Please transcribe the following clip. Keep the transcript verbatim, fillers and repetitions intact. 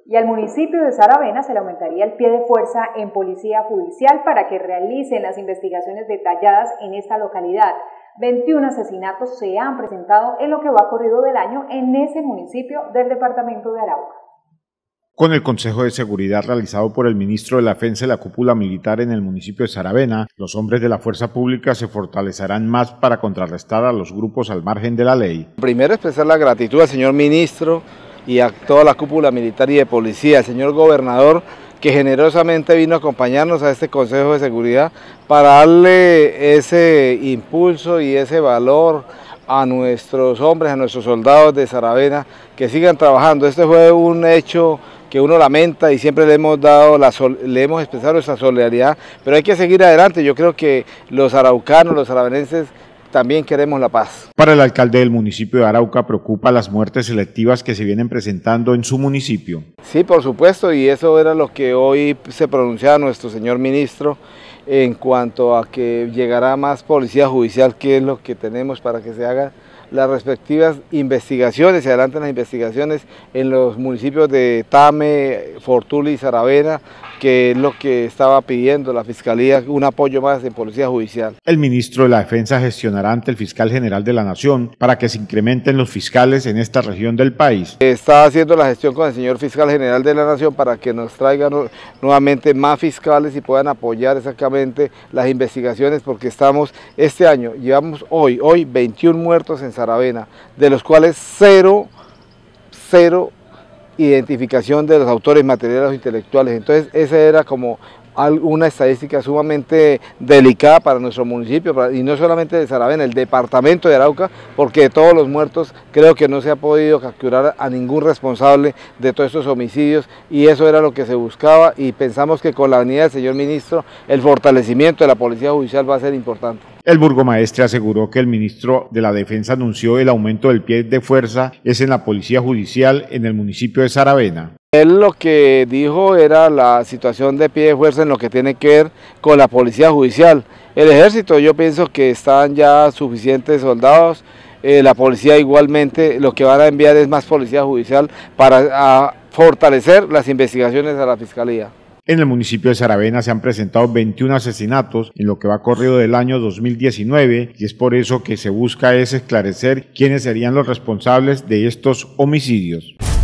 Y al municipio de Saravena se le aumentaría el pie de fuerza en policía judicial para que realicen las investigaciones detalladas en esta localidad. veintiún asesinatos se han presentado en lo que va corrido del año en ese municipio del departamento de Arauca. Con el Consejo de Seguridad realizado por el ministro de la Defensa y la cúpula militar en el municipio de Saravena, los hombres de la fuerza pública se fortalecerán más para contrarrestar a los grupos al margen de la ley. Primero expresar la gratitud al señor ministro y a toda la cúpula militar y de policía, al señor gobernador, que generosamente vino a acompañarnos a este Consejo de Seguridad para darle ese impulso y ese valor a nuestros hombres, a nuestros soldados de Saravena, que sigan trabajando. Este fue un hecho que uno lamenta y siempre le hemos dado la sol, le hemos expresado nuestra solidaridad, pero hay que seguir adelante. Yo creo que los araucanos, los saravenenses, también queremos la paz. Para el alcalde del municipio de Arauca preocupa las muertes selectivas que se vienen presentando en su municipio. Sí, por supuesto, y eso era lo que hoy se pronunciaba nuestro señor ministro en cuanto a que llegará más policía judicial, que es lo que tenemos para que se hagan las respectivas investigaciones, se adelantan las investigaciones en los municipios de Tame, Fortuli y Saravena, que es lo que estaba pidiendo la Fiscalía, un apoyo más en Policía Judicial. El ministro de la Defensa gestionará ante el Fiscal General de la Nación para que se incrementen los fiscales en esta región del país. Está haciendo la gestión con el señor Fiscal General de la Nación para que nos traigan nuevamente más fiscales y puedan apoyar exactamente las investigaciones, porque estamos este año, llevamos hoy, hoy veintiún muertos en Saravena, de los cuales cero, cero identificación de los autores materiales o intelectuales. Entonces esa era como una estadística sumamente delicada para nuestro municipio, y no solamente de Saravena, el departamento de Arauca, porque de todos los muertos creo que no se ha podido capturar a ningún responsable de todos estos homicidios, y eso era lo que se buscaba, y pensamos que con la venida del señor ministro el fortalecimiento de la Policía Judicial va a ser importante. El burgomaestre aseguró que el ministro de la Defensa anunció el aumento del pie de fuerza es en la Policía Judicial en el municipio de Saravena. Él lo que dijo era la situación de pie de fuerza en lo que tiene que ver con la Policía Judicial. El Ejército, yo pienso que están ya suficientes soldados, eh, la policía igualmente, lo que van a enviar es más Policía Judicial para a, fortalecer las investigaciones a la Fiscalía. En el municipio de Saravena se han presentado veintiún asesinatos en lo que va corrido del año dos mil diecinueve, y es por eso que se busca es esclarecer quiénes serían los responsables de estos homicidios.